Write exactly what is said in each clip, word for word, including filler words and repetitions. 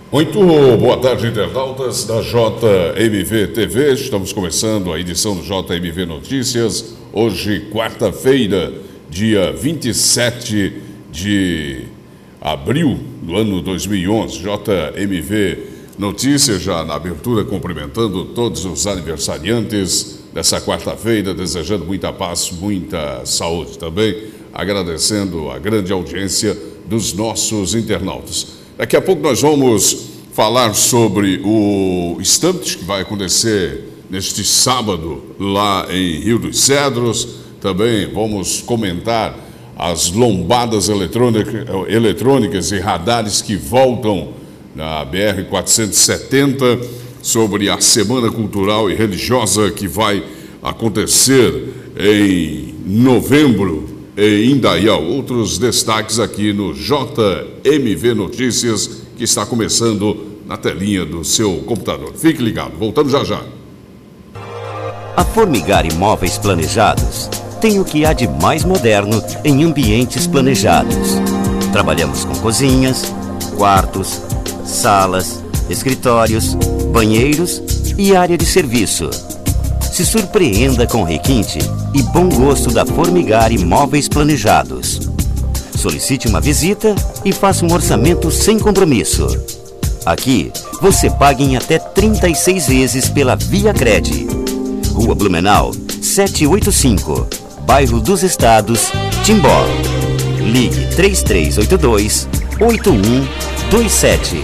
Muito boa tarde, internautas da J M V T V. Estamos começando a edição do J M V Notícias. Hoje, quarta-feira, dia vinte e sete de abril do ano dois mil e onze. J M V Notícias, já na abertura, cumprimentando todos os aniversariantes dessa quarta-feira, desejando muita paz, muita saúde também, agradecendo a grande audiência dos nossos internautas. Daqui a pouco nós vamos falar sobre o Stampt, que vai acontecer neste sábado lá em Rio dos Cedros. Também vamos comentar as lombadas eletrônica, eletrônicas e radares que voltam na B R quatrocentos e setenta, sobre a Semana Cultural e Religiosa que vai acontecer em novembro em Indaial. Outros destaques aqui no J M V Notícias, que está começando na telinha do seu computador. Fique ligado, voltamos já já. A Formigar Imóveis Planejados tem o que há de mais moderno em ambientes planejados. Trabalhamos com cozinhas, quartos, salas, escritórios, banheiros e área de serviço. Se surpreenda com o requinte e bom gosto da Formigar Imóveis Planejados. Solicite uma visita e faça um orçamento sem compromisso. Aqui, você paga em até trinta e seis vezes pela Via Cred. Rua Blumenau, setecentos e oitenta e cinco, Bairro dos Estados, Timbó. Ligue três três oito dois, oito um dois sete.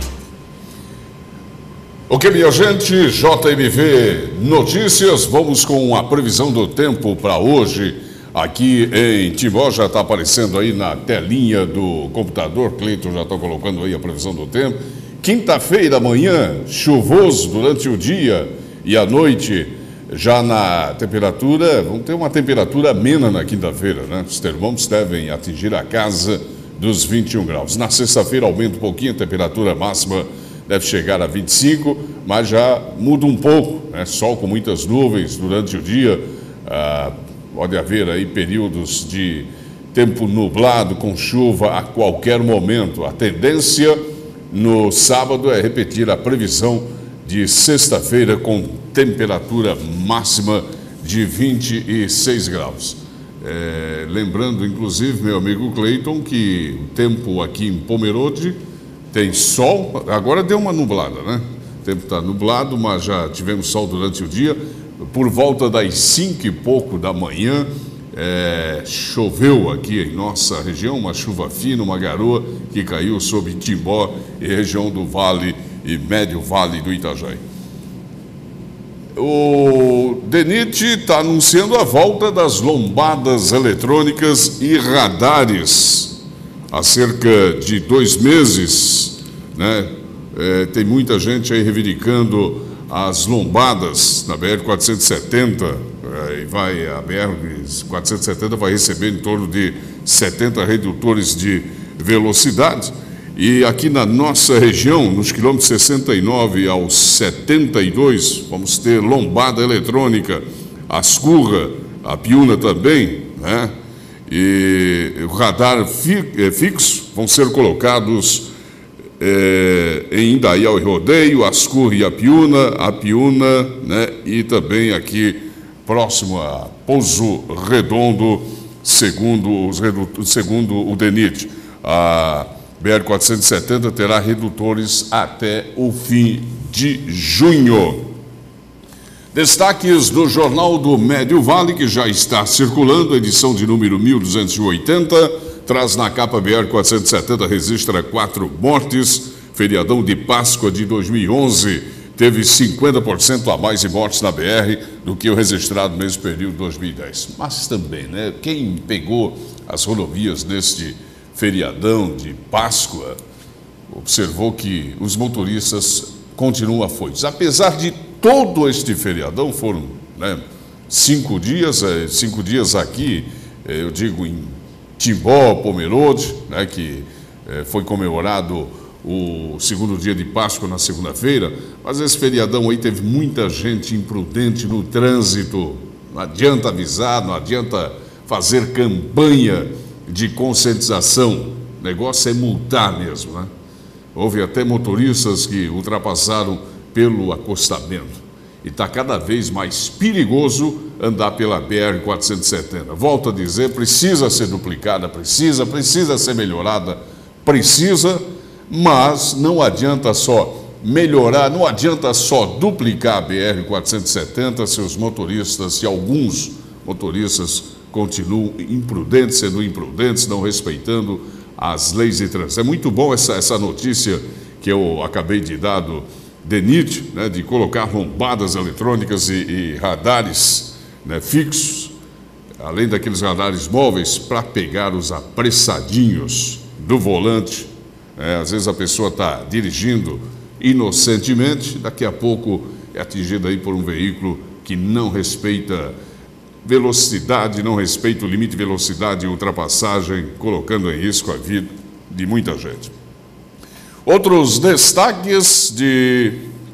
Ok, minha gente, J M V Notícias, vamos com a previsão do tempo para hoje. Aqui em Timbó, já está aparecendo aí na telinha do computador, Cleiton já está colocando aí a previsão do tempo. Quinta-feira, amanhã, chuvoso durante o dia e à noite, já na temperatura, vamos ter uma temperatura amena na quinta-feira, né? Os termômetros devem atingir a casa dos vinte e um graus. Na sexta-feira aumenta um pouquinho, a temperatura máxima deve chegar a vinte e cinco, mas já muda um pouco, né? Sol com muitas nuvens durante o dia, ah, pode haver aí períodos de tempo nublado com chuva a qualquer momento. A tendência no sábado é repetir a previsão de sexta-feira com temperatura máxima de vinte e seis graus. É, lembrando, inclusive, meu amigo Cleiton, que o tempo aqui em Pomerode tem sol, agora deu uma nublada, né? O tempo está nublado, mas já tivemos sol durante o dia. Por volta das cinco e pouco da manhã, é, choveu aqui em nossa região, uma chuva fina, uma garoa que caiu sobre Timbó e região do Vale e Médio Vale do Itajaí. O DENIT está anunciando a volta das lombadas eletrônicas e radares. Há cerca de dois meses, né, é, tem muita gente aí reivindicando as lombadas na B R quatrocentos e setenta, é, e vai, a B R quatrocentos e setenta vai receber em torno de setenta redutores de velocidade. E aqui na nossa região, nos quilômetros sessenta e nove ao setenta e dois, vamos ter lombada eletrônica, Ascurra, a Piúna também, né? E o radar fi, é, fixo vão ser colocados é, em Indaial e Rodeio, Ascurra e Apiúna, Apiúna, né, e também aqui próximo a Pouso Redondo, segundo, os redu, segundo o DENIT. A B R quatrocentos e setenta terá redutores até o fim de junho. Destaques do Jornal do Médio Vale, que já está circulando, edição de número mil duzentos e oitenta, traz na capa: B R quatrocentos e setenta registra quatro mortes, feriadão de Páscoa de dois mil e onze, teve cinquenta por cento a mais de mortes na B R do que o registrado no mesmo período de dois mil e dez. Mas também, né, quem pegou as rodovias neste feriadão de Páscoa observou que os motoristas continuam afoitos. Apesar de todo este feriadão, foram, né, cinco dias, é, cinco dias aqui, é, eu digo em Timbó, Pomerode, né, que é, foi comemorado o segundo dia de Páscoa na segunda-feira, mas esse feriadão aí teve muita gente imprudente no trânsito. Não adianta avisar, não adianta fazer campanha de conscientização, o negócio é multar mesmo, né? houve até motoristas que ultrapassaram pelo acostamento. E está cada vez mais perigoso andar pela B R quatrocentos e setenta. Volto a dizer, precisa ser duplicada, precisa, precisa ser melhorada, precisa, mas não adianta só melhorar, não adianta só duplicar a B R quatrocentos e setenta se os motoristas, se alguns motoristas continuam imprudentes, sendo imprudentes, não respeitando as leis de trânsito. É muito bom essa, essa notícia que eu acabei de dar do DENIT, né, de colocar lombadas eletrônicas e, e radares, né, fixos, além daqueles radares móveis, para pegar os apressadinhos do volante. É, às vezes a pessoa está dirigindo inocentemente, daqui a pouco é atingida aí por um veículo que não respeita velocidade, não respeita o limite de velocidade e ultrapassagem, colocando em risco a vida de muita gente. Outros destaques de,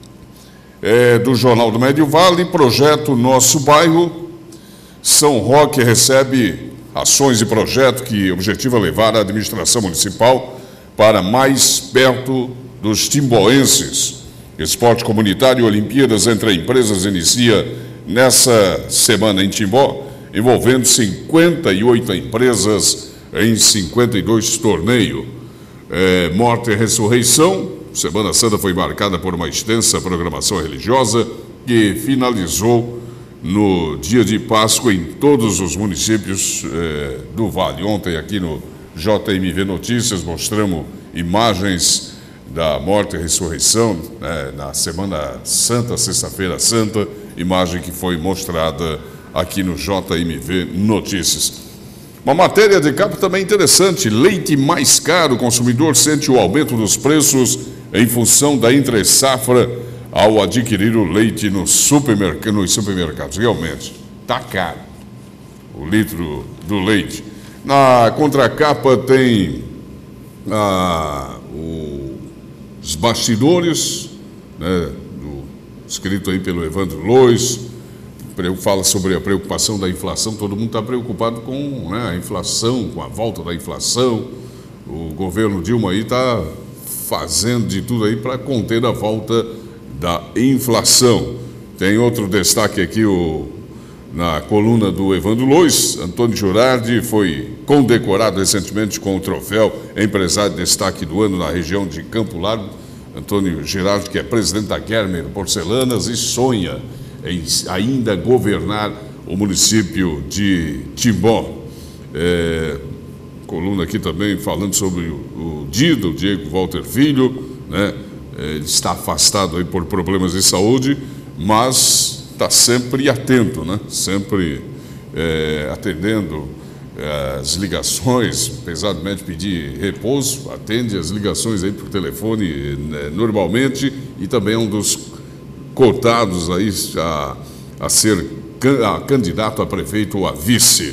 é, do Jornal do Médio Vale: projeto Nosso Bairro. São Roque recebe ações e projeto que objetiva levar a administração municipal para mais perto dos timboenses. Esporte comunitário e Olimpíadas entre empresas inicia nessa semana em Timbó, envolvendo cinquenta e oito empresas em cinquenta e dois torneios. É, morte e ressurreição. Semana Santa foi marcada por uma extensa programação religiosa que finalizou no dia de Páscoa em todos os municípios é, do Vale. Ontem aqui no J M V Notícias mostramos imagens da morte e ressurreição, né, na Semana Santa, Sexta-feira Santa, imagem que foi mostrada aqui no J M V Notícias. Uma matéria de capa também interessante: leite mais caro, o consumidor sente o aumento dos preços em função da entre-safra ao adquirir o leite no supermercado, nos supermercados. Realmente, está caro o litro do leite. Na contracapa tem ah, o, os bastidores, né, do, escrito aí pelo Evandro Lois. Fala sobre a preocupação da inflação. Todo mundo está preocupado com, né, a inflação, com a volta da inflação. O governo Dilma aí está fazendo de tudo aí para conter a volta da inflação. Tem outro destaque aqui, o, na coluna do Evandro Lois: Antônio Girardi foi condecorado recentemente com o troféu Empresário de Destaque do Ano na região de Campo Largo. Antônio Girardi, que é presidente da Germer Porcelanas e sonha em ainda governar o município de Timbó. É, coluna aqui também falando sobre o, o Dida, o Diego Walter Filho, né? Ele está afastado aí por problemas de saúde, mas está sempre atento, né? Sempre é, atendendo é, as ligações, apesar de médico pedir repouso, atende as ligações aí por telefone, né, normalmente, e também é um dos cotados aí a, a ser a candidato a prefeito ou a vice.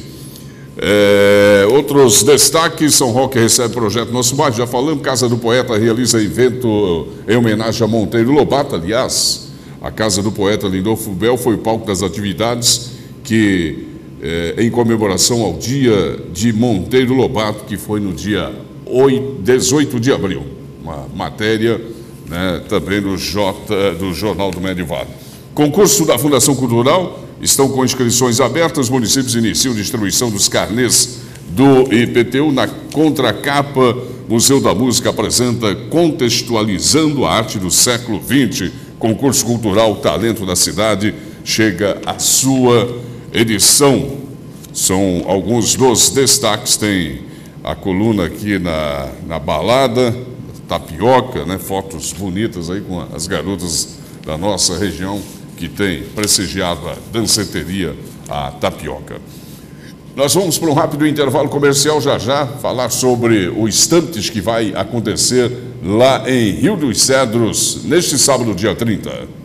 É, outros destaques: São Roque recebe projeto Nosso Bairro, já falamos. Casa do Poeta realiza evento em homenagem a Monteiro Lobato. Aliás, a Casa do Poeta Lindolfo Bel foi o palco das atividades que, é, em comemoração ao dia de Monteiro Lobato, que foi no dia dezoito de abril. Uma matéria, né, também do, J, do Jornal do Médio Vale. Concurso da Fundação Cultural estão com inscrições abertas. Municípios iniciam distribuição dos carnês do I P T U. Na contracapa, Museu da Música apresenta Contextualizando a Arte do Século vinte. Concurso Cultural Talento da Cidade chega à sua edição. São alguns dos destaques. Tem a coluna aqui na, na balada Tapioca, né? Fotos bonitas aí com as garotas da nossa região que tem prestigiado a danceteria, a Tapioca. Nós vamos para um rápido intervalo comercial, já já falar sobre o Estantes que vai acontecer lá em Rio dos Cedros neste sábado, dia trinta.